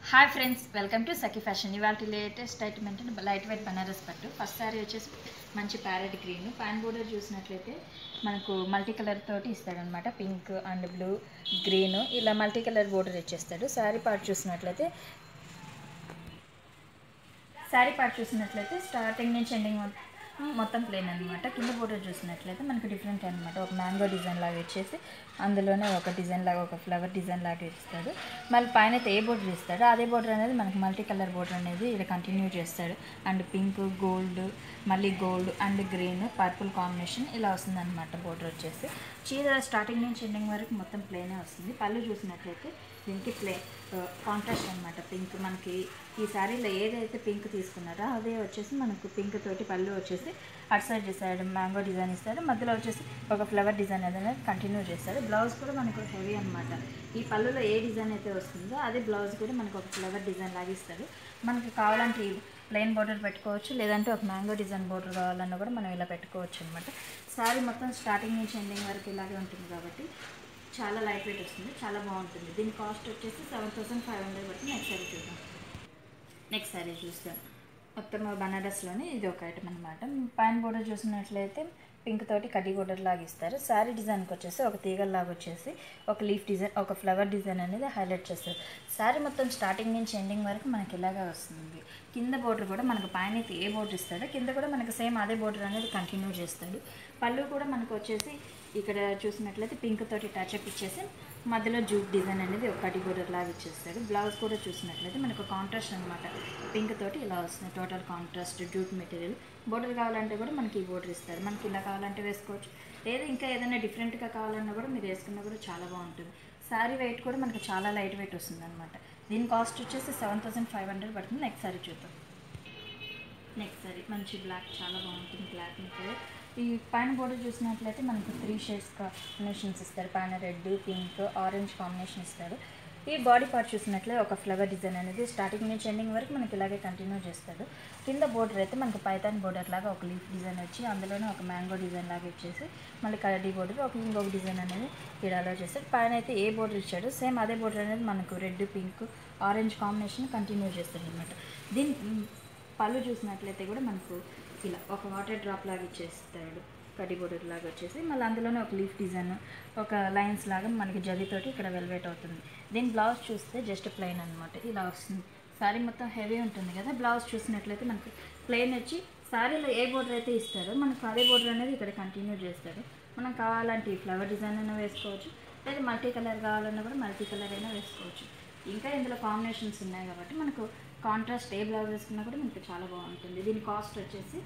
Hi friends, welcome to Sakhi fashion. ఇవాళ latest item అంటే light weight Banaras పట్టు. ఫస్ట్ శారీ వచ్చేసి మంచి ప్యారెట్ గ్రీన్ పైన బోర్డర్ చూసినట్లయితే మనకు మల్టీ కలర్ తోటి ఇస్తాడనమాట. పింక్ అండ్ బ్లూ గ్రీన్ ఇలా మల్టీ కలర్ బోర్డర్ ఇచ్చేస్తాడు. శారీ పార్ట్ చూసినట్లయితే స్టార్టింగ్ నుంచి ఎండింగ్ మొత్తం ప్లేన్ అనమాట. కింద బోర్డర్ చూసినట్లయితే మనకు డిఫరెంట్ అనమాట. ఒక మ్యాంగో డిజైన్ లాగా ఇచ్చేసి అందులోనే ఒక డిజైన్ లాగా ఒక ఫ్లవర్ డిజైన్ లాగా ఇస్తాడు. మళ్ళీ పైన అయితే ఏ బోర్డర్ ఇస్తాడో అదే బోర్డర్ అనేది మనకి మల్టీ కలర్ బోర్డర్ అనేది ఇలా కంటిన్యూ చేస్తాడు. అండ్ పింక్ గోల్డ్ మళ్ళీ gold and green purple combination ఇలా వస్తుంది అనమాట. బోర్డర్ వచ్చేసి చీర స్టార్టింగ్ నుంచి ఎండింగ్ వరకు మొత్తం ప్లేనే వస్తుంది. పళ్ళు చూసినట్లయితే దీనికి కాంట్రాస్ట్ అనమాట. పింక్ మనకి ఈ శారీలో ఏదైతే పింక్ తీసుకున్నారో అదే వచ్చేసి మనకు పింక్ తోటి పళ్ళు వచ్చేసి అటు సైడ్ చేస్తాడు. మ్యాంగో డిజైన్ ఇస్తాడు. మధ్యలో వచ్చేసి ఒక ఫ్లవర్ డిజైన్ అనేది కంటిన్యూ చేస్తాడు. బ్లౌజ్ కూడా మనకు హెవీ అనమాట. ఈ పళ్ళులో ఏ డిజైన్ అయితే వస్తుందో అదే బ్లౌజ్ కూడా మనకు ఒక ఫ్లవర్ డిజైన్ లాగా ఇస్తాడు. మనకి కావాలంటే ప్లెయిన్ బోర్డర్ పెట్టుకోవచ్చు, లేదంటే ఒక మ్యాంగో డిజైన్ బోర్డర్ కావాలన్నా కూడా మనం ఇలా పెట్టుకోవచ్చు అనమాట. శారీ మొత్తం స్టార్టింగ్ నుంచి ఎండింగ్ వరకు ఇలాగే ఉంటుంది కాబట్టి చాలా లైట్ వెయిట్ వస్తుంది, చాలా బాగుంటుంది. దీని కాస్ట్ వచ్చేసి 7500 పడుతుంది. నెక్స్ట్ శారీ చూస్తాం. మొత్తం బనారస్లోనే ఇది ఒక ఐటమ్ అనమాట. పైన బోర్డర్ చూసినట్లయితే పింక్ తోటి కడ్డీ బోర్డర్ లాగా ఇస్తారు. శారీ డిజైన్కి వచ్చేసి ఒక తీగల్లాగా వచ్చేసి ఒక లీఫ్ డిజైన్ ఒక ఫ్లవర్ డిజైన్ అనేది హైలైట్ చేస్తారు. శారీ మొత్తం స్టార్టింగ్ నుంచి ఎండింగ్ వరకు మనకి ఇలాగే వస్తుంది. కింద బోర్డర్ కూడా మనకు పైన అయితే ఏ బోర్డర్ ఇస్తాడో కింద కూడా మనకు సేమ్ అదే బోర్డర్ అనేది కంటిన్యూ చేస్తాడు. పళ్ళు కూడా మనకు వచ్చేసి ఇక్కడ చూసినట్లయితే పింక్ తోటి టచ్అప్ ఇచ్చేసి మధ్యలో జూట్ డిజైన్ అనేది ఒక కడ్డీ బోర్డర్ లాగా ఇచ్చేస్తాడు. బ్లౌజ్ కూడా చూసినట్లయితే మనకు కాంట్రాస్ట్ అనమాట. పింక్ తోటి ఇలా వస్తుంది. Total contrast jute material. Border కావాలంటే కూడా మనకి ఈ బోర్డర్ ఇస్తారు. మనకి ఇలా కావాలంటే వేసుకోవచ్చు, లేదా ఇంకా ఏదైనా డిఫరెంట్గా కావాలన్నా కూడా మీరు వేసుకున్నా కూడా చాలా బాగుంటుంది. శారీ వెయిట్ కూడా మనకు చాలా లైట్ వెయిట్ వస్తుంది అనమాట. దీని కాస్ట్ వచ్చేసి 7500 పడుతుంది. నెక్స్ట్ శారీ చూద్దాం. నెక్స్ట్ శారీ మంచి బ్లాక్, చాలా బాగుంటుంది బ్లాక్ మెటీరియల్. ఈ పైన బోర్డర్ చూసినట్లయితే మనకు 3 షేడ్స్ కాంబినేషన్స్ ఇస్తారు. పైన రెడ్ పింక్ ఆరెంజ్ కాంబినేషన్ ఇస్తారు. ఈ బాడీ పార్ట్ చూసినట్లయితే ఒక ఫ్లవర్ డిజైన్ అనేది స్టార్టింగ్ నుంచి ఎండింగ్ వరకు మనకి ఇలాగే కంటిన్యూ చేస్తాడు. కింద బోర్డర్ అయితే మనకు పైథాన్ బోర్డర్ లాగా ఒక లీఫ్ డిజైన్ వచ్చి అందులోనే ఒక మ్యాంగో డిజైన్ లాగా ఇచ్చేసి మళ్ళీ కడ్డీ బోర్డర్ ఒక ఇంకొక డిజైన్ అనేది ఇక్కడ అలా చేస్తాడు. పైన అయితే ఏ బోర్డర్ ఇచ్చాడు సేమ్ అదే బోర్డర్ అనేది మనకు red pink orange combination continue చేస్తాడు అనమాట. దీని పళ్ళు చూసినట్లయితే కూడా మనకు ఇలా ఒక వాటర్ డ్రాప్ లాగా ఇచ్చేస్తాడు. కడ్డీ బోర్డర్ లాగా వచ్చేసి మళ్ళీ అందులోనే ఒక లీఫ్ డిజైన్ ఒక లైన్స్ లాగా మనకి జరీతోటి ఇక్కడ వెల్వెట్ అవుతుంది. దీని బ్లౌజ్ చూస్తే జస్ట్ ప్లెయిన్ అనమాట ఇలా వస్తుంది. శారీ మొత్తం హెవీ ఉంటుంది కదా. బ్లౌజ్ చూసినట్లయితే మనకి ప్లెయిన్ వచ్చి శారీలో ఏ బోర్డర్ అయితే ఇస్తారో మనకు అదే బోర్డర్ అనేది ఇక్కడ కంటిన్యూ చేస్తాడు. మనం కావాలంటే ఫ్లవర్ డిజైన్ అయినా వేసుకోవచ్చు, లేదా మల్టీ కలర్ కావాలన్నా కూడా మల్టీ కలర్ అయినా వేసుకోవచ్చు. ఇంకా ఇందులో కాంబినేషన్స్ ఉన్నాయి కాబట్టి మనకు కాంట్రాస్ట్ ఏ బ్లౌజ్ వేసుకున్నా కూడా మనకు చాలా బాగుంటుంది. దీని కాస్ట్ వచ్చేసి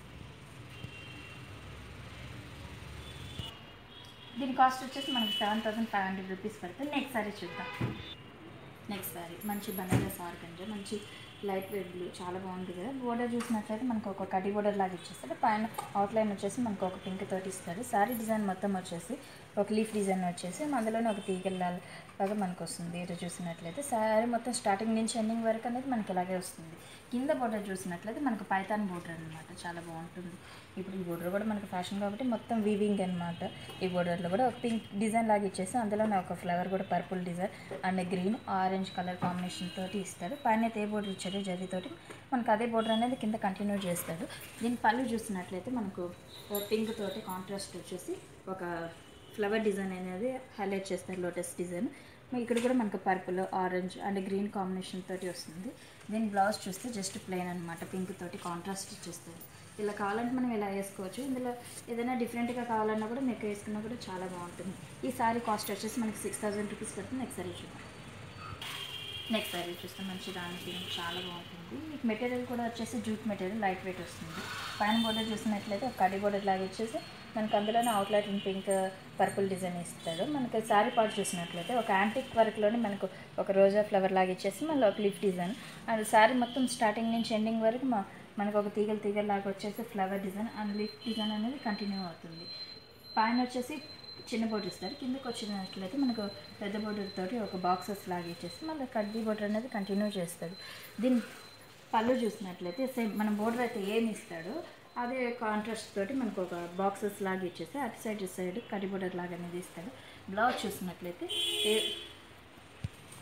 మనకి 7500 రూపీస్ పడుతుంది. నెక్స్ట్ సారీ చూద్దాం. నెక్స్ట్ సారీ మంచి బనారస్ ఆర్గంజా, మంచి లైట్ వెయిట్ బ్లూ, చాలా బాగుంది కదా. బోర్డర్ చూసినట్లయితే మనకు ఒక కడ్డీ బోర్డర్ లాగా ఇచ్చేస్తాడు. పైన అవుట్లైన్ వచ్చేసి మనకు ఒక పింక్ తోటి ఇస్తాడు. శారీ డిజైన్ మొత్తం వచ్చేసి ఒక లీఫ్ డిజైన్ వచ్చేసి అందులోనే ఒక తీగలాగా మనకు వస్తుంది. ఇటు చూసినట్లయితే శారీ మొత్తం స్టార్టింగ్ నుంచి ఎండింగ్ వరకు అనేది మనకి ఇలాగే వస్తుంది. కింద బోర్డర్ చూసినట్లయితే మనకు పైథాన్ బోర్డర్ అనమాట, చాలా బాగుంటుంది. ఇప్పుడు ఈ బోర్డర్ కూడా మనకు ఫ్యాషన్ కాబట్టి మొత్తం వీవింగ్ అనమాట. ఈ బోర్డర్లో కూడా ఒక పింక్ డిజైన్ లాగా ఇచ్చేసి అందులోనే ఒక ఫ్లవర్ కూడా purple design and green orange colour combination తోటి ఇస్తాడు. పైన ఏ బోర్డర్ ఇచ్చాడో జరీతోటి మనకు అదే బోర్డర్ అనేది కింద కంటిన్యూ చేస్తాడు. దీని పళ్ళు చూసినట్లయితే మనకు పింక్ తోటి కాంట్రాస్ట్ వచ్చేసి ఒక ఫ్లవర్ డిజైన్ అనేది హైలైట్ చేస్తారు, లోటస్ డిజైన్. ఇక్కడ కూడా మనకు purple orange and green combination తోటి వస్తుంది. దీని బ్లౌజ్ చూస్తే జస్ట్ ప్లెయిన్ అనమాట. పింక్ తోటి కాంట్రాస్ట్ ఇచ్చేస్తారు. ఇలా కావాలంటే మనం ఇలా వేసుకోవచ్చు. ఇందులో ఏదైనా డిఫరెంట్గా కావాలన్నా కూడా మీకు వేసుకున్నా కూడా చాలా బాగుంటుంది. ఈ సారీ కాస్ట్ వచ్చేసి మనకి 6000 రూపీస్ పడుతుంది. నెక్స్ట్ సారీ చూస్తాం. మంచి దానికి చాలా బాగుంటుంది. మీకు మెటీరియల్ కూడా వచ్చేసి జూట్ మెటీరియల్ లైట్ వెయిట్ వస్తుంది. పైన బోర్డర్ చూసినట్లయితే ఒక కడ్డీ బోర్డర్ లాగా ఇచ్చేసి మనకు అందులోనే అవుట్లైన్ పింక్ పర్పుల్ డిజైన్ ఇస్తాడు. మనకి శారీ పార్ట్ చూసినట్లయితే ఒక యాంటిక్ వర్క్లోనే మనకు ఒక రోజా ఫ్లవర్ లాగా ఇచ్చేసి మళ్ళీ ఒక లీఫ్ డిజైన్ అండ్ శారీ మొత్తం స్టార్టింగ్ నుంచి ఎండింగ్ వరకు మనకు ఒక తీగల లాగా వచ్చేసి flower design and leaf design అనేది కంటిన్యూ అవుతుంది. పైన వచ్చేసి చిన్న బోర్డర్ ఇస్తారు. కిందకి వచ్చినట్లయితే మనకు పెద్ద బోర్డర్ తోటి ఒక బాక్సెస్ లాగా ఇచ్చేసి మళ్ళీ కడ్డీ బోర్డర్ అనేది కంటిన్యూ చేస్తాడు. దీని పళ్ళు చూసినట్లయితే సేమ్ మనం బోర్డర్ అయితే ఏమి ఇస్తాడో అదే కాంట్రాస్ట్ తోటి మనకు ఒక బాక్సెస్ లాగా ఇచ్చేసి అటు సైడ్ కడ్డీ బోర్డర్ లాగా అనేది ఇస్తాడు. బ్లౌజ్ చూసినట్లయితే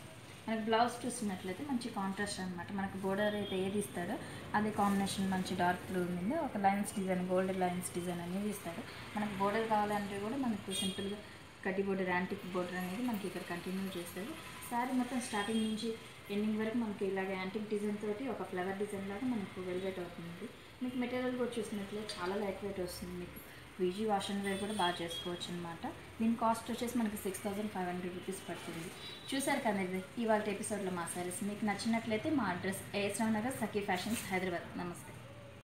మనకి బ్లౌజ్ చూసినట్లయితే మంచి కాంట్రాస్ట్ అనమాట. మనకు బోర్డర్ అయితే ఏది ఇస్తాడో అదే కాంబినేషన్ మంచి డార్క్ బ్లూ మీద ఒక lines design, gold lines design అనేది ఇస్తాడు. మనకు బోర్డర్ కావాలంటే కూడా మనకు సింపుల్గా కడ్డీ బోర్డర్, యాంటిక్ బోర్డర్ అనేది మనకి ఇక్కడ కంటిన్యూ చేస్తారు. శారీ మొత్తం స్టార్టింగ్ నుంచి ఎండింగ్ వరకు మనకి ఇలాగ యాంటిక్ డిజైన్ తోటి ఒక ఫ్లవర్ డిజైన్ లాగా మనకు వెల్వెట్ అవుతుంది. మీకు మెటీరియల్ కూడా చూసినట్లయితే చాలా లైట్ వెయిట్ వస్తుంది. మీకు వీజీ వాష్ అండ్ వేర్ కూడా బాగా చేసుకోవచ్చు అనమాట. దీని కాస్ట్ వచ్చేసి మనకి 6500 రూపీస్ పడుతుంది. చూసారు కదా ఇది ఇవాళ ఎపిసోడ్లో మా సారీస్. మీకు నచ్చినట్లయితే మా అడ్రస్ ఏఎస్ రావు నగర్, సఖీ ఫ్యాషన్స్, హైదరాబాద్. నమస్తే.